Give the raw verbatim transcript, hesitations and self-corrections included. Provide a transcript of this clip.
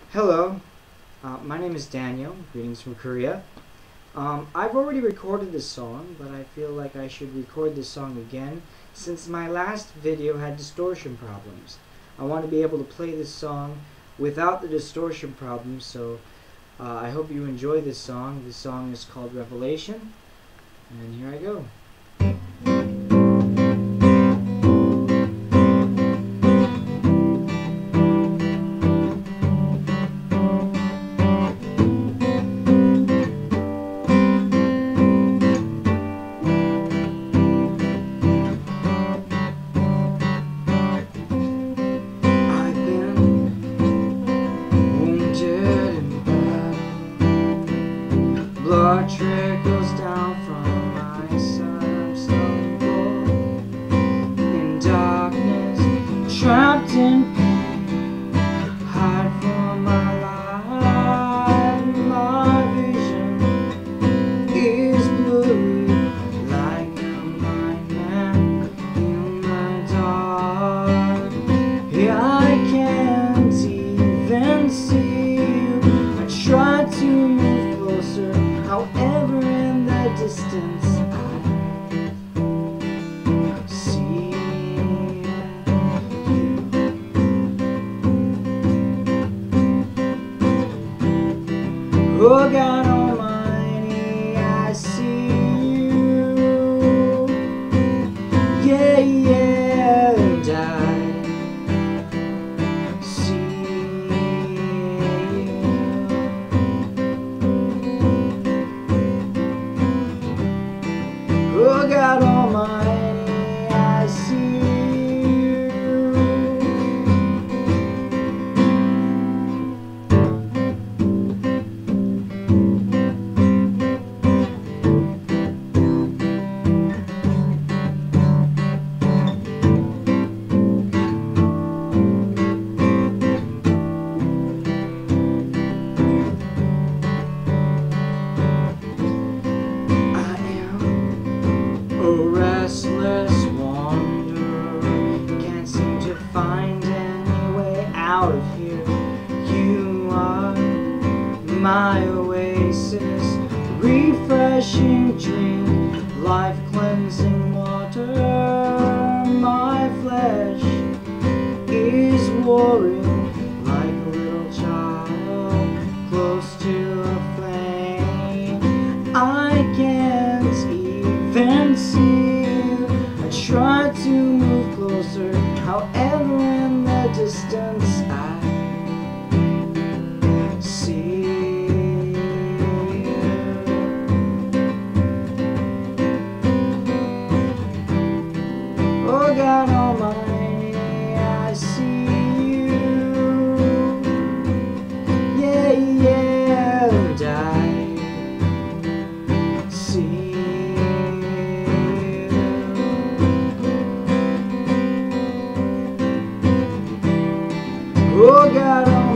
Hello, uh, my name is Daniel. Greetings from Korea. Um, I've already recorded this song, but I feel like I should record this song again since my last video had distortion problems. I want to be able to play this song without the distortion problems, so uh, I hope you enjoy this song. This song is called Revelation, and here I go. Blood trickles down from my side. I'm stumbled in darkness, trapped in pain. Hide from my light. My vision is blurry, like a blind man in the dark. Yeah, I can't even see you. I try to move closer. However, in the distance, I see you. Oh God Almighty, I see you. Yeah, yeah, and I Oh God Almighty, I see you. A restless wanderer, can't seem to find any way out of here. You are my oasis, refreshing drink, life-cleansing water. My flesh is warring like a little child close to a flame. I can't even see you. I try to move closer, however in the distance I see you. Oh God Almighty, I see you. Yeah, yeah, and I see Oh God.